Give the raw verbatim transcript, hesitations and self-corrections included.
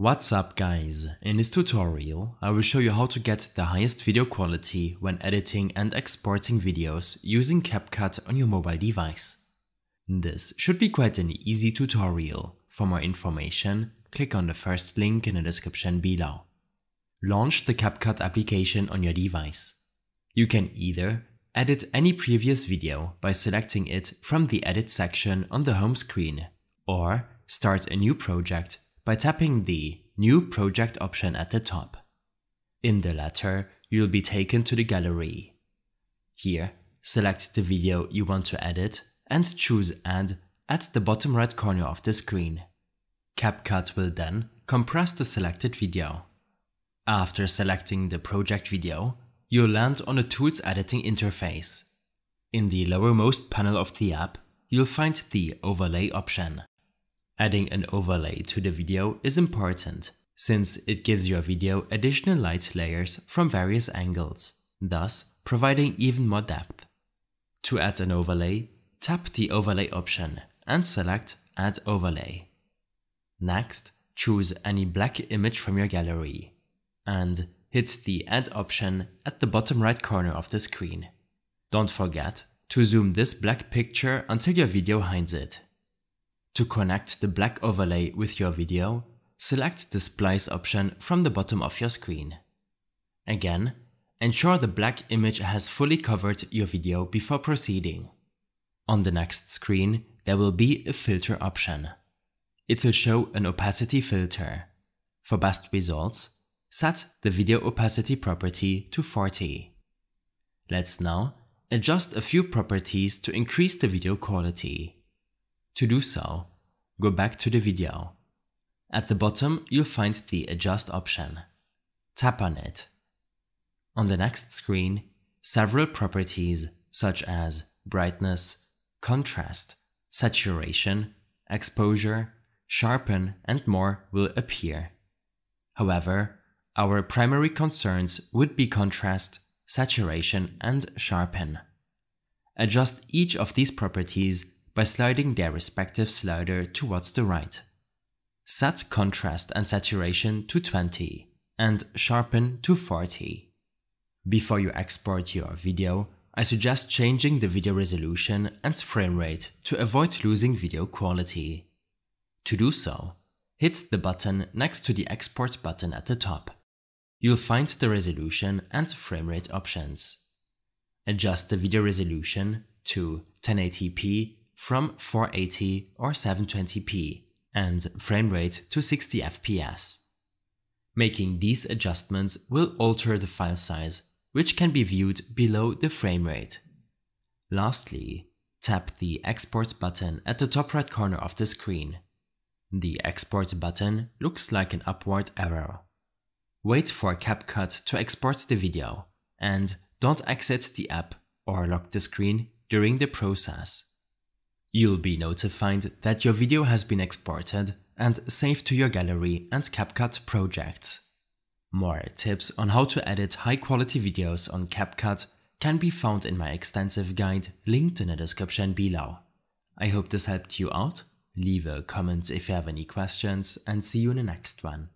What's up guys, in this tutorial I will show you how to get the highest video quality when editing and exporting videos using CapCut on your mobile device. This should be quite an easy tutorial. For more information, click on the first link in the description below. Launch the CapCut application on your device. You can either edit any previous video by selecting it from the Edit section on the home screen, or start a new project by tapping the New Project option at the top. In the latter, you'll be taken to the gallery. Here, select the video you want to edit and choose Add at the bottom right corner of the screen. CapCut will then compress the selected video. After selecting the project video, you'll land on the Tools editing interface. In the lowermost panel of the app, you'll find the Overlay option. Adding an overlay to the video is important, since it gives your video additional light layers from various angles, thus providing even more depth. To add an overlay, tap the Overlay option and select Add Overlay. Next, choose any black image from your gallery, and hit the Add option at the bottom right corner of the screen. Don't forget to zoom this black picture until your video hides it. To connect the black overlay with your video, select the Splice option from the bottom of your screen. Again, ensure the black image has fully covered your video before proceeding. On the next screen, there will be a Filter option. It will show an opacity filter. For best results, set the video opacity property to forty. Let's now adjust a few properties to increase the video quality. To do so, go back to the video. At the bottom, you'll find the Adjust option. Tap on it. On the next screen, several properties such as brightness, contrast, saturation, exposure, sharpen, and more will appear. However, our primary concerns would be contrast, saturation, and sharpen. Adjust each of these properties by sliding their respective slider towards the right. Set contrast and saturation to twenty and sharpen to forty. Before you export your video, I suggest changing the video resolution and frame rate to avoid losing video quality. To do so, hit the button next to the Export button at the top. You'll find the resolution and frame rate options. Adjust the video resolution to ten eighty p from four eighty or seven twenty p and frame rate to sixty F P S. Making these adjustments will alter the file size, which can be viewed below the frame rate. Lastly, tap the Export button at the top right corner of the screen. The Export button looks like an upward arrow. Wait for CapCut to export the video, and don't exit the app or lock the screen during the process. You'll be notified that your video has been exported and saved to your gallery and CapCut projects. More tips on how to edit high-quality videos on CapCut can be found in my extensive guide linked in the description below. I hope this helped you out. Leave a comment if you have any questions, and see you in the next one.